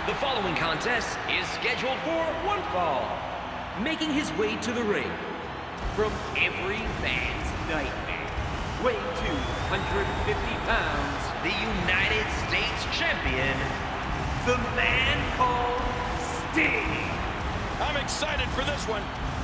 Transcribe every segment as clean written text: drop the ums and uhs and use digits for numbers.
The following contest is scheduled for one fall. Making his way to the ring from every man's nightmare, weighing 250 pounds, the United States champion, the man called Sting. I'm excited for this one.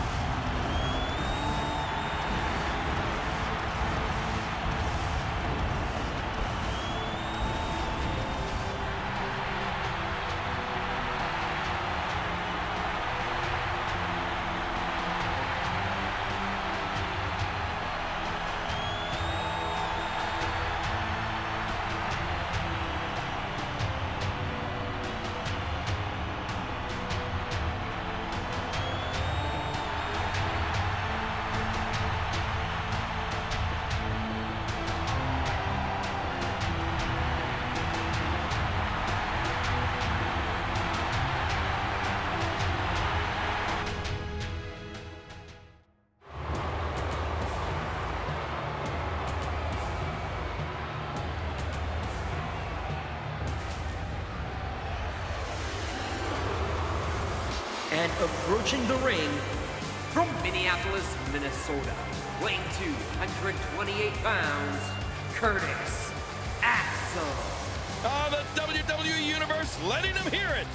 And approaching the ring from Minneapolis, Minnesota, weighing 228 pounds, Curtis Axel. The WWE Universe letting them hear it.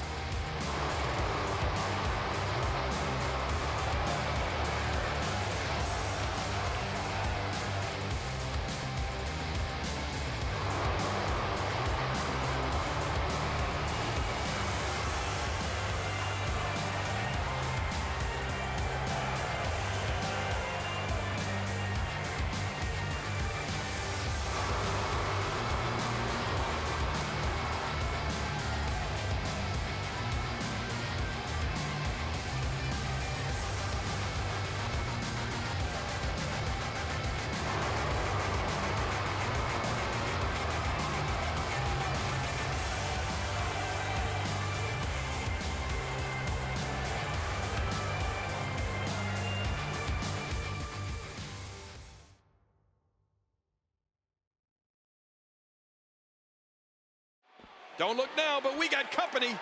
Don't look now, but we got company.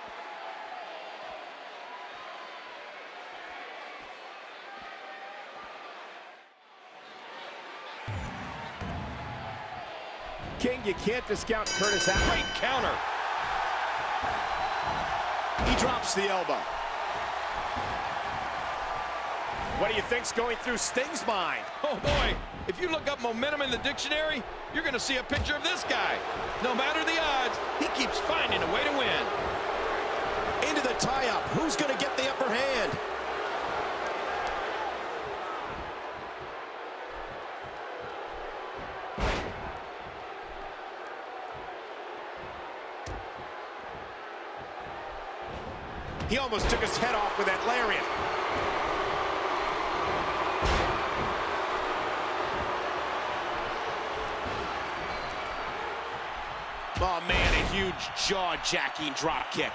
King, you can't discount Curtis Axel. Great counter. He drops the elbow. What do you think's going through Sting's mind? Oh boy, if you look up momentum in the dictionary, you're gonna see a picture of this guy. No matter the odds, he keeps finding a way to win. Into the tie-up. Who's gonna get the upper hand? He almost took his head off with that lariat. Oh man, a huge jaw-jacking drop kick.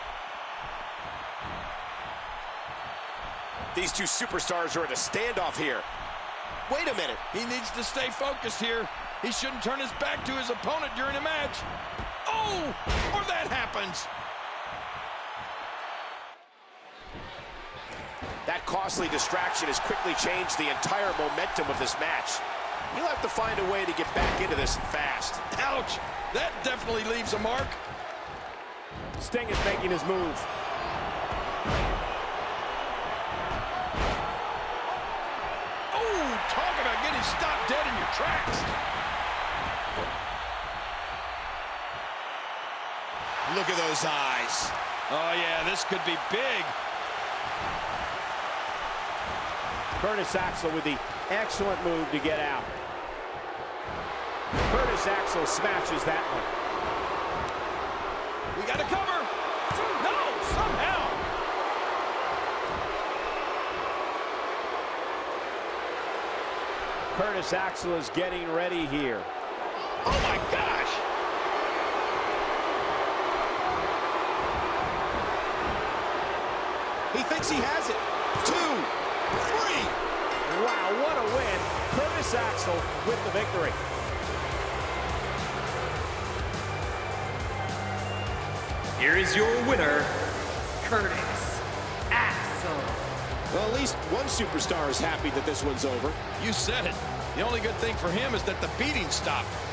These two superstars are in a standoff here. Wait a minute. He needs to stay focused here. He shouldn't turn his back to his opponent during a match. Oh, or that happens. That costly distraction has quickly changed the entire momentum of this match. He'll have to find a way to get back into this fast. Ouch, that definitely leaves a mark. Sting is making his move. Oh, talk about getting stopped dead in your tracks. Look at those eyes. Oh yeah, this could be big. Curtis Axel with the excellent move to get out. Curtis Axel smashes that one. We got to cover. No, somehow. Curtis Axel is getting ready here. Oh my gosh. He thinks he has it. 2, 3. Wow, what a win. Curtis Axel with the victory. here is your winner, Curtis Axel. Well, at least one superstar is happy that this one's over. You said it. The only good thing for him is that the beating stopped.